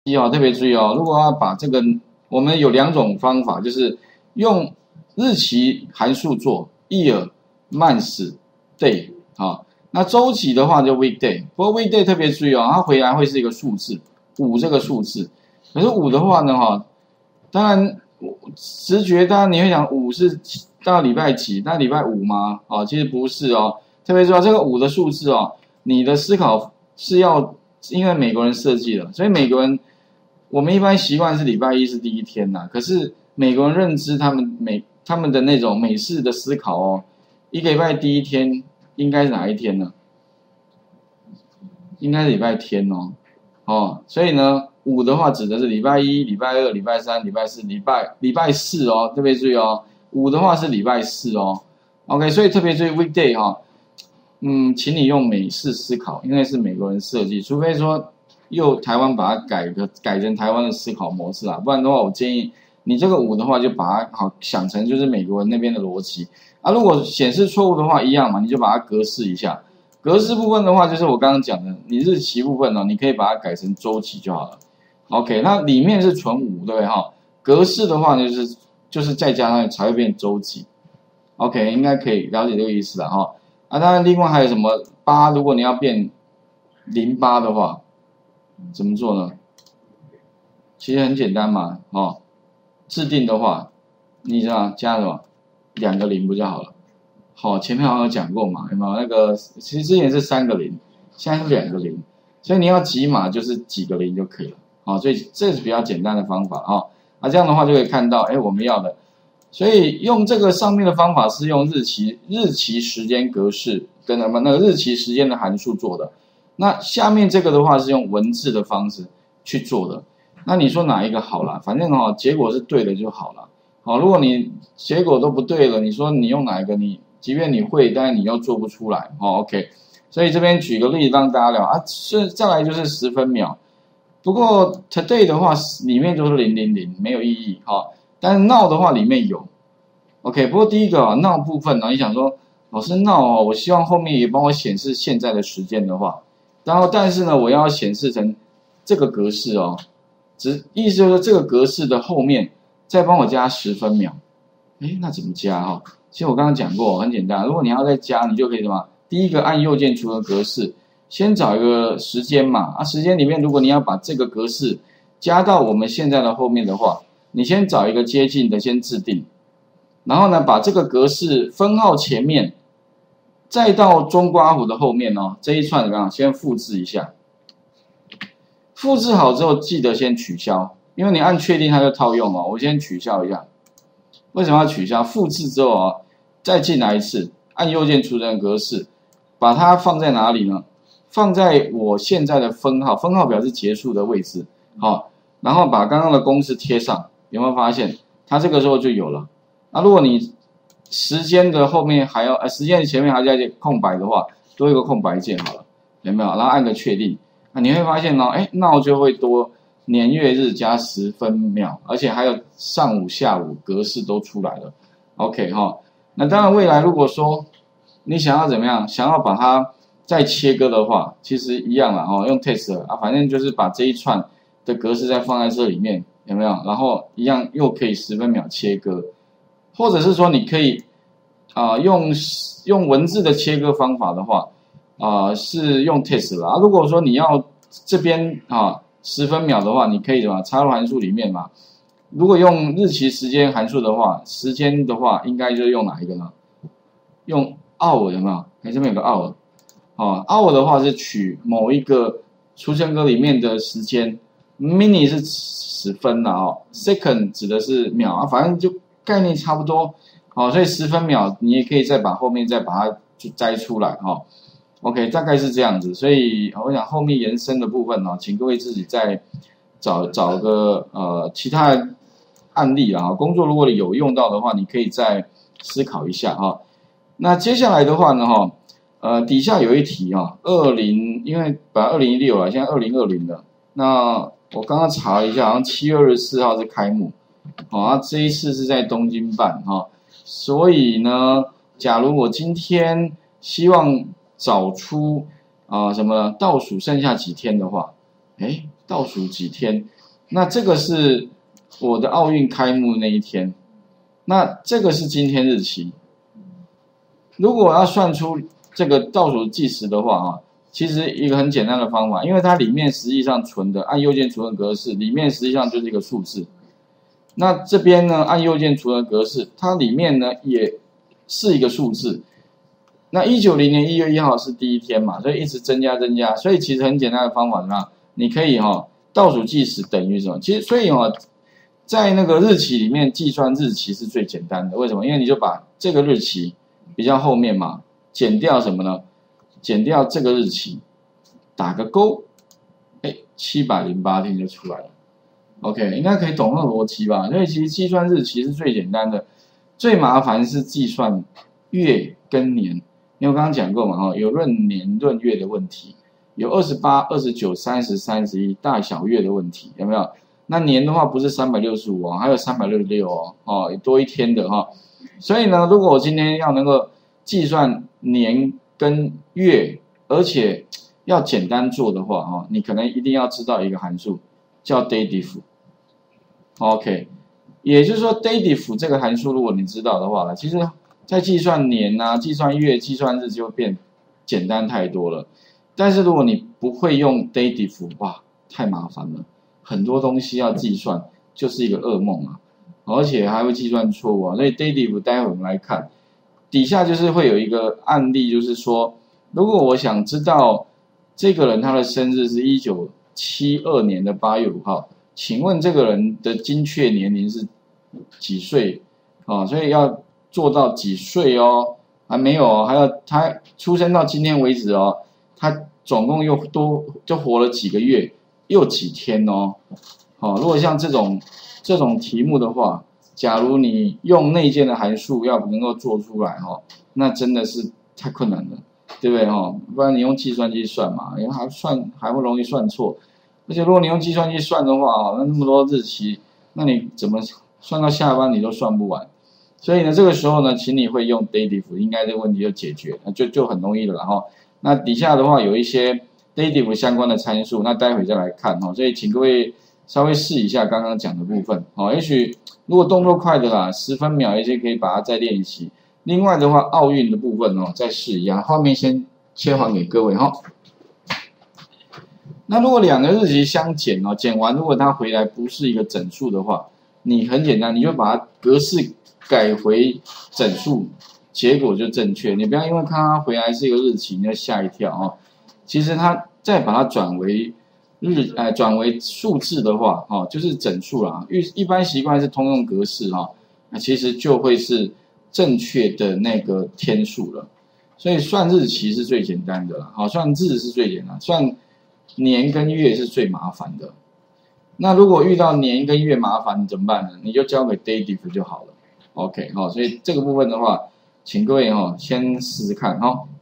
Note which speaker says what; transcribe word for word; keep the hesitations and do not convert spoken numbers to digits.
Speaker 1: 一哦，特别注意哦，如果要把这个，我们有两种方法，就是用日期函数做 year、months、day 好，那周期的话就 weekday， 不过 weekday 特别注意哦，它回来会是一个数字五这个数字，可是五的话呢哈，当然直觉当然你会想五是到礼拜几？到礼拜五吗？哦，其实不是哦，特别注意这个五的数字哦，你的思考是要因为美国人设计的，所以美国人。我们一般习惯是礼拜一是第一天呐，可是美国人认知他们美他们的那种美式的思考哦，一个礼拜第一天应该是哪一天呢？应该是礼拜天哦，哦，所以呢，五的话指的是礼拜一、礼拜二、礼拜三、礼拜四、礼拜礼拜四哦，特别注意哦，五的话是礼拜四哦 ，OK， 所以特别注意 weekday 哈、哦，嗯，请你用美式思考，因为是美国人设计，除非说。又台湾把它改个改成台湾的思考模式啊，不然的话，我建议你这个五的话就把它好想成就是美国人那边的逻辑啊。如果显示错误的话，一样嘛，你就把它格式一下。格式部分的话，就是我刚刚讲的，你日期部分呢、哦，你可以把它改成周期就好了。OK， 那里面是纯五，对不对哈？格式的话就是就是再加上才会变周期。OK， 应该可以了解这个意思了哈。啊，当然另外还有什么八，如果你要变零八的话。怎么做呢？其实很简单嘛，哦，制定的话，你知道加什么？两个零不就好了？好、哦，前面好像有讲过嘛，有没有？那个其实之前是三个零，现在是两个零，所以你要几码就是几个零就可以了，好、哦，所以这是比较简单的方法哈、哦。啊，这样的话就可以看到，哎，我们要的，所以用这个上面的方法是用日期日期时间格式跟什么那个日期时间的函数做的。那下面这个的话是用文字的方式去做的，那你说哪一个好啦？反正哈、哦，结果是对的就好了。好，如果你结果都不对了，你说你用哪一个？你即便你会，但是你又做不出来。哦 ，OK。所以这边举个例子让大家聊啊，是再来就是十分秒。不过 today 的话里面就是零零零，没有意义哈、哦。但是 now 的话里面有。OK， 不过第一个啊 now 部分呢，你想说老师 now 哦，我希望后面也帮我显示现在的时间的话。然后，但是呢，我要显示成这个格式哦，只意思就是说这个格式的后面再帮我加十分秒，哎，那怎么加哈、哦？其实我刚刚讲过，很简单，如果你要再加，你就可以什么？第一个按右键除了格式，先找一个时间嘛，啊，时间里面如果你要把这个格式加到我们现在的后面的话，你先找一个接近的先制定，然后呢，把这个格式分号前面。再到中括弧的后面哦，这一串怎么样？先复制一下，复制好之后记得先取消，因为你按确定它就套用哦。我先取消一下，为什么要取消？复制之后啊，再进来一次，按右键储存格式，把它放在哪里呢？放在我现在的分号，分号表示结束的位置，好，然后把刚刚的公式贴上，有没有发现？它这个时候就有了。那如果你时间的后面还要，呃，时间的前面还要加空白的话，多一个空白键好了，有没有？然后按个确定，那你会发现哦，哎，那就会多年月日加十分秒，而且还有上午、下午格式都出来了。OK 哈、哦，那当然未来如果说你想要怎么样，想要把它再切割的话，其实一样啦哦，用 text 啊，反正就是把这一串的格式再放在这里面，有没有？然后一样又可以十分秒切割。或者是说你可以啊、呃、用用文字的切割方法的话啊、呃、是用 text 啦、啊。如果说你要这边啊十分秒的话，你可以什么插入函数里面嘛。如果用日期时间函数的话，时间的话应该就是用哪一个呢？用 hour 有没有？哎，这边有个 hour 啊 hour 的话是取某一个出生格里面的时间 ，mini 是十分啦哦 ，second 指的是秒啊，反正就。概念差不多，好，所以十分秒你也可以再把后面再把它就摘出来哈 ，OK， 大概是这样子，所以我想后面延伸的部分呢，请各位自己再找找个呃其他的案例啦，工作如果有用到的话，你可以再思考一下哈。那接下来的话呢哈，呃底下有一题哈，二零因为把二零一六了，现在二零二零了，那我刚刚查了一下，好像七月二十四号是开幕。好、哦，啊，这一次是在东京办哈、哦，所以呢，假如我今天希望找出啊、呃、什么倒数剩下几天的话，哎， 倒数几天，那这个是我的奥运开幕那一天，那这个是今天日期。如果要算出这个倒数计时的话啊，其实一个很简单的方法，因为它里面实际上存的按右键储存格式，里面实际上就是一个数字。那这边呢，按右键储存格式，它里面呢也是一个数字。那一九零年一月一号是第一天嘛，所以一直增加增加，所以其实很简单的方法呢，你可以哈、哦、倒数计时等于什么？其实所以哦，在那个日期里面计算日期是最简单的，为什么？因为你就把这个日期比较后面嘛，减掉什么呢？减掉这个日期，打个勾，哎，七百零八天就出来了。OK， 应该可以懂那个逻辑吧？所以其实计算日期是最简单的，最麻烦是计算月跟年。因为我刚刚讲过嘛，哈，有闰年闰月的问题，有二十八、二十九、三十、三十一大小月的问题，有没有？那年的话不是三百六十五哦，还有三百六十六哦，哦，多一天的哈。所以呢，如果我今天要能够计算年跟月，而且要简单做的话，哈，你可能一定要知道一个函数叫 datif。OK， 也就是说 datif 这个函数，如果你知道的话呢，其实在计算年啊、计算月、计算日就变简单太多了。但是如果你不会用 datif， 哇，太麻烦了，很多东西要计算就是一个噩梦啊，而且还会计算错误啊。所以 datif 待会我们来看，底下就是会有一个案例，就是说，如果我想知道这个人他的生日是一九七二年的八月五号，请问这个人的精确年龄是几岁啊？所以要做到几岁哦？还没有哦，还要他出生到今天为止哦，他总共又多就活了几个月，又几天哦？好、哦，如果像这种这种题目的话，假如你用内建的函数要能够做出来哈、哦，那真的是太困难了，对不对哈、哦？不然你用计算机算嘛，因为还算还会容易算错，而且如果你用计算机算的话哦，那那么多日期，那你怎么算到下班你都算不完。所以呢，这个时候呢，请你会用 datif， 应该这个问题就解决，就就很容易了哈。那底下的话有一些 datif 相关的参数，那待会再来看哈。所以请各位稍微试一下刚刚讲的部分，哦，也许如果动作快的啦，十分秒一些可以把它再练习。另外的话，奥运的部分哦，再试一下。画面先切换给各位哈。那如果两个日期相减哦，减完如果它回来不是一个整数的话，你很简单，你就把它格式改回整数，结果就正确。你不要因为看它回来是一个日期，你就嚇一跳哦。其实它再把它转为日，呃，转为数字的话，哦，就是整数啦。一一般习惯是通用格式哈，那其实就会是正确的那个天数了。所以算日期是最简单的啦，好，算日是最简单，算年跟月是最麻烦的。那如果遇到年跟月麻烦怎么办呢？你就交给 datif 就好了。OK， 好，所以这个部分的话，请各位哈先试试看哈。